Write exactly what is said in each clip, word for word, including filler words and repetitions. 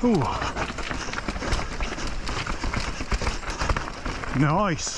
Ooh. Nice.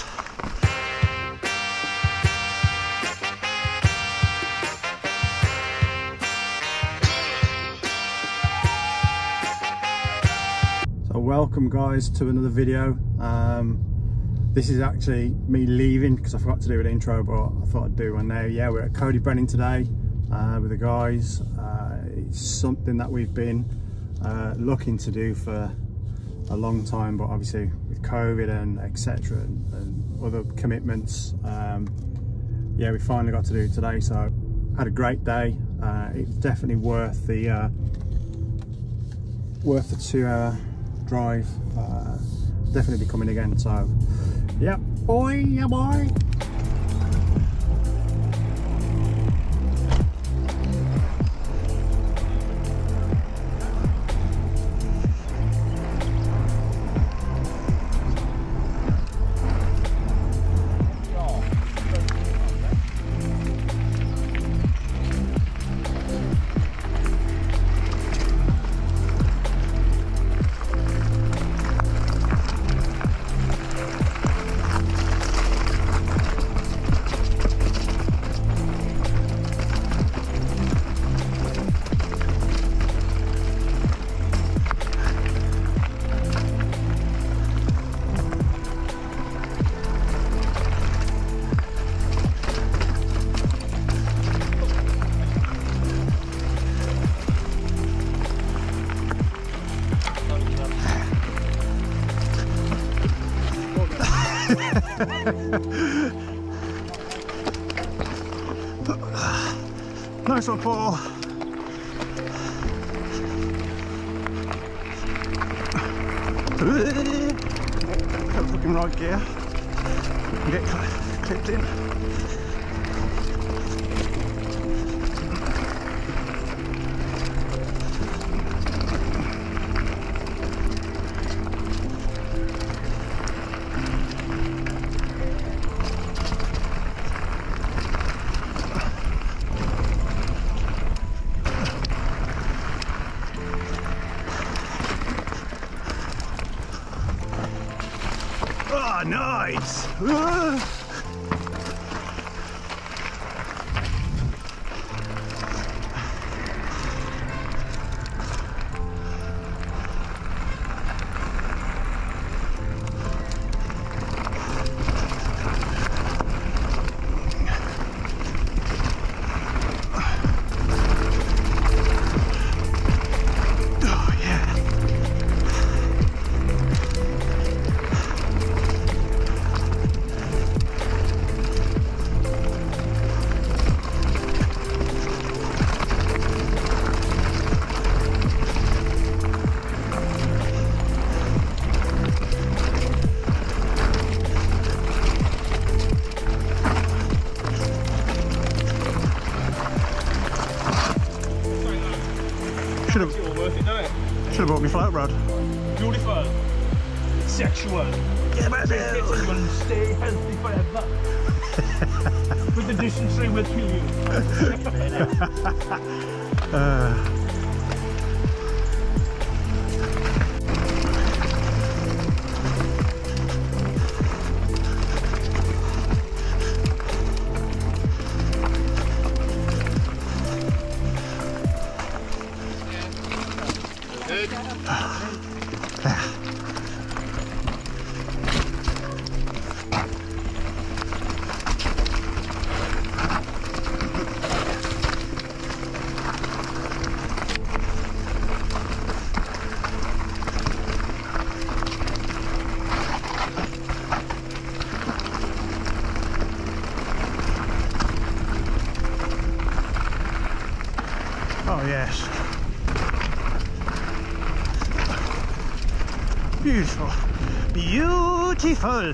So welcome guys to another video. Um, this is actually me leaving because I forgot to do an intro, but I thought I'd do one now. Yeah, we're at Coed Y Brenin today uh, with the guys. Uh, it's something that we've been uh, looking to do for a long time, but obviously with COVID and etc and, and other commitments, um, yeah, we finally got to do it today. So had a great day. Uh, it's definitely worth the uh, worth the two-hour drive. Uh, definitely be coming again. So yeah, boy, yeah, boy. Nice one, Paul. Got fucking right gear. Get cl clipped in. Oh, nice! Uh. Should have should have bought me float rod. Beautiful, sexual. Yeah, man. You will stay healthy forever. With the dysentery will kill you. uh. Oh yes, beautiful, beautiful.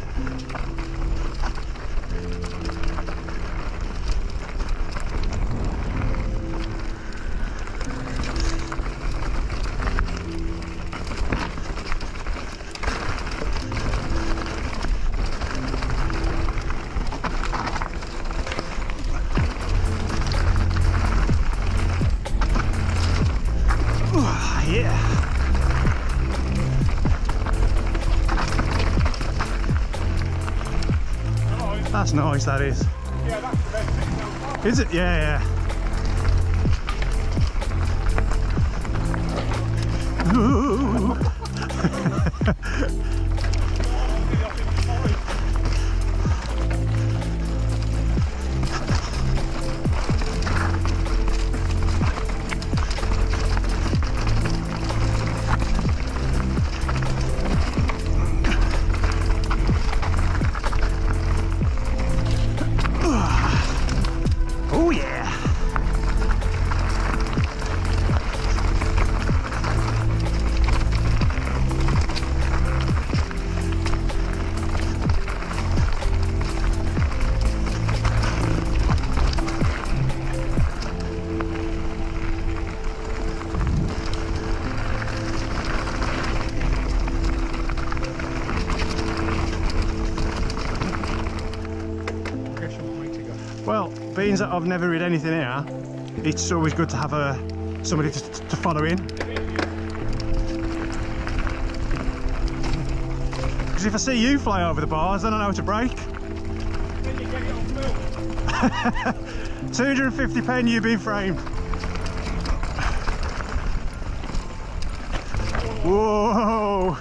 Yeah. That's nice, that is. Yeah, that's the best thing so far. Is it? Yeah, yeah. Ooh. Oh yeah. Well, being that I've never read anything here, it's always good to have a somebody to, to follow in. Because if I see you fly over the bars, then I know how to brake. Then you get it on film. two hundred and fifty pen you being framed. Whoa!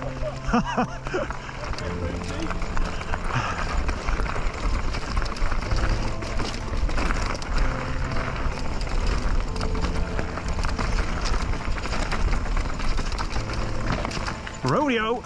Rodeo.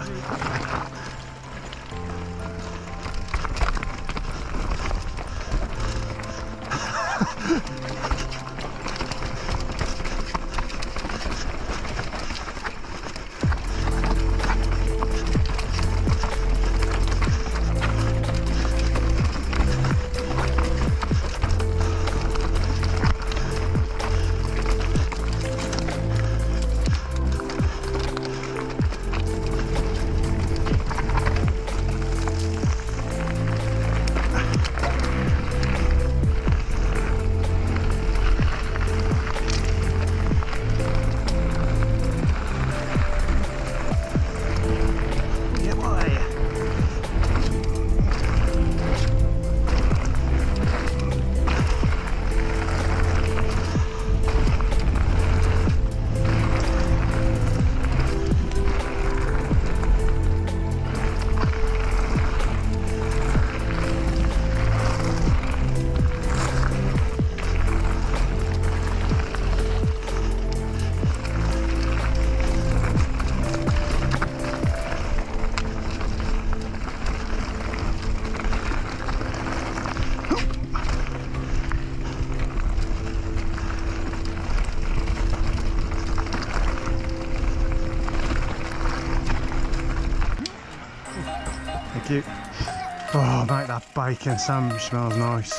Thank you. Oh mate, that bacon sandwich smells nice.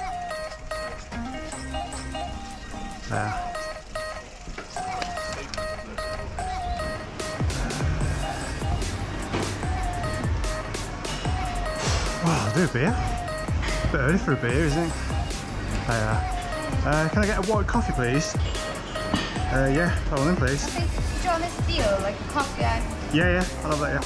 There. Wow, I'll do a beer. Bit early for a beer, isn't it? Uh, uh, can I get a white coffee, please? Uh, yeah, hold on in, please. Okay, do you want this deal, like a coffee? Yeah. Yeah, yeah, I'll have that, yeah.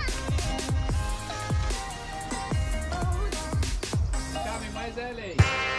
Coming, where's Ellie?